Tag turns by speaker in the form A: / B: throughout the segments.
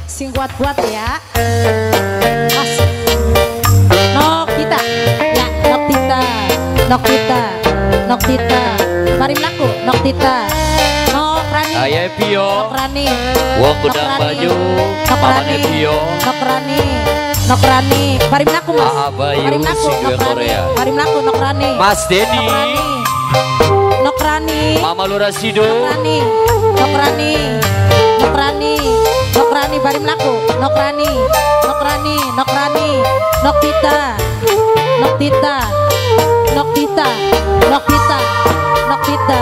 A: sing kuat-kuat ya. Mas. Noktita. Ya, Noktita. Noktita. Noktita. Mari mlaku Noktita. Nokrani.
B: Ayah Pio.
A: Nokrani.
B: Wong kudang baju. Mamane Pio.
A: Nokrani. Nokrani. Mari mlaku Mas.
B: Bayu,
A: Mari mlaku
B: Singwe Korea.
A: Mari mlaku Nokrani.
B: Mas Dedi.
A: Nokrani.
B: Mama Lura Sido.
A: Nokrani. Nokrani. Nokrani. Nokrani bari mlaku. Nokrani. Nokrani. Nokrani. Noktita. Noktita. Noktita. Noktita. Noktita.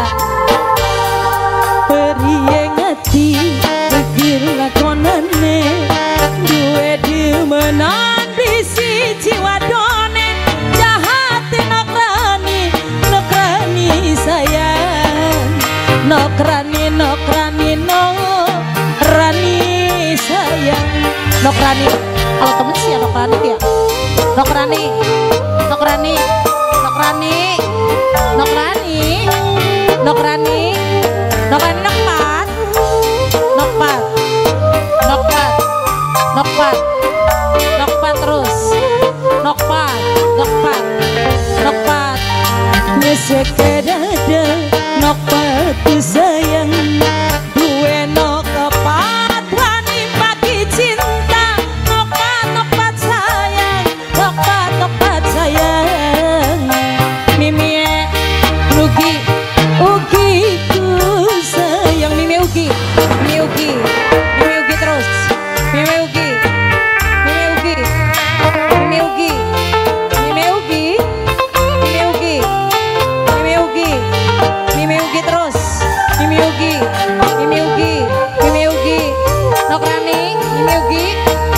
C: Periye ngati pikir lakonane duwe dimenan bisi jiwadone jahat nokrani nokrani sayang nokrani nokrani nokrani sayang
A: Nokrani. Kalau temen sih ya Nokrani ya. Nokrani. Nokrani. Nokrani. Nokrani. Nokrani. Nokrani nokpat. Nokpat. Nokpat. Nokpat. Nokpat terus. Nokpat. Nokpat. Nokpat.
C: sekedada nokpat sayang duwe nokpat wani bagi cinta nokpat nokpat sayang nokpat nokpat sayang mimi rugi ugi ku sayang mimi ugi
A: terus. Mimi ugi. Mimi ugi. Mimi ugi. Mimi ugi. Mimi ugi. Mimi ugi. Mimi ugi terus. Mimi ugi. Mimi ugi. Mimi ugi. Nokrani. Mimi ugi.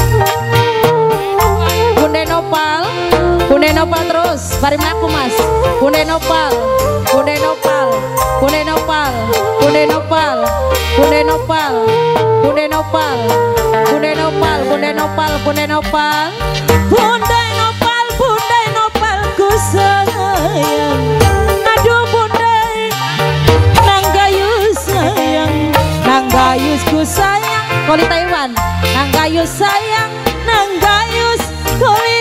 A: Bunde Nopal. Bunde Nopal terus. Bari mlaku Mas. Bunde Nopal. Bunde Nopal. Bunde Nopal. Bunde Nopal. Bunde Nopal. Bunde Nopal. Bunde Nopal. Bunde Nopal. Bunde Nopal.
C: Bunda Nopal ku sayang aduh bunda nanggayus sayang nanggayus ku sayang
A: Kulit Taiwan.
C: nanggayus sayang nanggayus kulit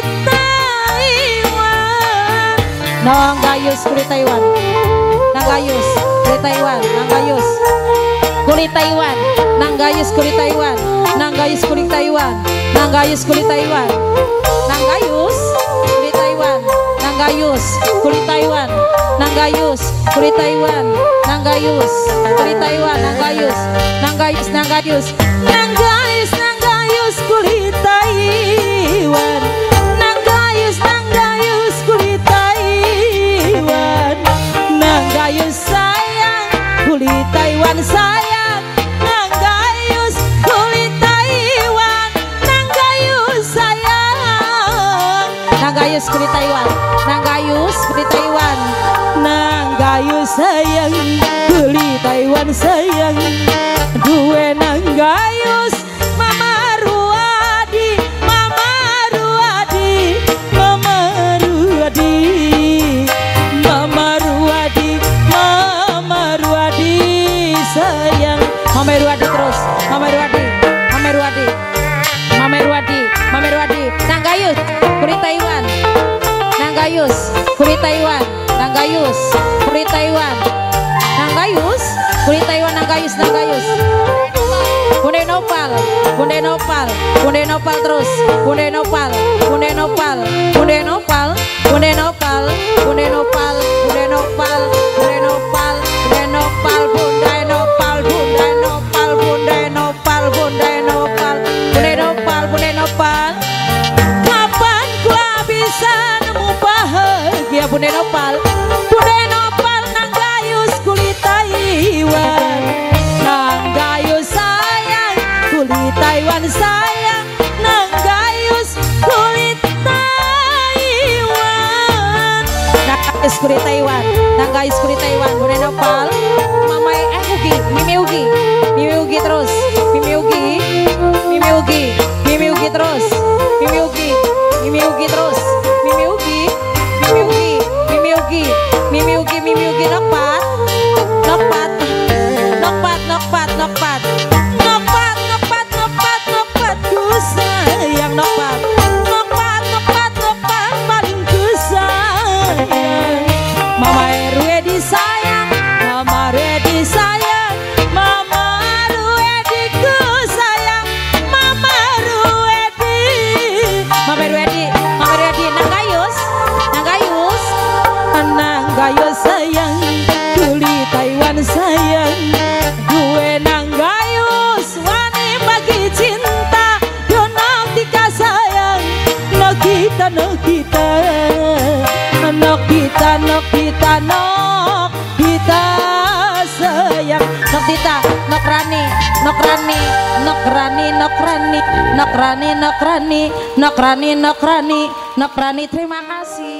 C: Taiwan
A: Nanggayus kulit Taiwan. Nanggayus kulit Taiwan. Nanggayus kulit Taiwan. Nanggayus kulit Taiwan. Nanggayus kulit Taiwan. Nanggayus kulit Taiwan. Nanggayus kulit Taiwan. Nanggayus kulit Taiwan. Nanggayus kulit Taiwan. Nanggayus kulit Taiwan. Nanggayus. Nanggayus. Nanggayus.
C: nanggayus nanggayus kulit Taiwan nanggayus nanggayus kulit Taiwan nanggayus sayang kulit Taiwan sayang nanggayus kulit Taiwan nanggayus sayang
A: Nanggayus kulit Taiwan. Nanggayus kulit Taiwan.
C: nanggayus sayang kulit Taiwan sayang duwe nanggayus Mama Ruadi Mama Ruadi Mama Ruadi Mama Ruadi Mama Ruadi sayang
A: Mama Ruadi terus. Mama Ruadi. Mama Ruadi. Mama Ruadi. Mama Ruadi. Nanggayus kulit Taiwan. Nanggayus kulit Taiwan. Nanggayus kulit Taiwan. Nanggayus kulit Taiwan. Nanggayus. Nanggayus. Bunde Nopal. Bunde Nopal. Bunde Nopal terus. Bunde Nopal. Bunde Nopal. Bunde Nopal. Bunde Nopal. Bunde Nopal. Bunde Nopal. Bunde Nopal. Bunde Nopal. Bunde Nopal. Bunde Nopal. Bunde Nopal. Bunde Nopal. Bunde Nopal. Bunde Nopal.
C: kapan gua bisa nemu bahagia Bunda Nopal Bunda Nopal nanggayus kulit Taiwan nanggayus sayang kulit Taiwan sayang nanggayus kulit Taiwan
A: Nanggayus kulit Taiwan. Nanggayus kulit Taiwan. Bunda Nopal. Mama Ugi. Mimi Ugi. Mimi Ugi terus. Mimi Ugi. Mimi Ugi. Mimi Ugi terus. Mimi Ugi. Mimi Ugi terus. Mimi Ugi. Mimi Ugi. Mimi Ugi. Mimi Ugi. Mimi Ugi nokpat. Nokpat. Nokpat. Nokpat. Nokpat.
C: nokpat nokpat nokpat nokpat kita nok kita nok kita nok kita sayang
A: Nok Tita, Nok Rani, Nok Rani, Nok Rani, Nok Rani, Nok Rani, Nok Rani, Nok Rani, Nok Rani, Nok Rani, terima kasih.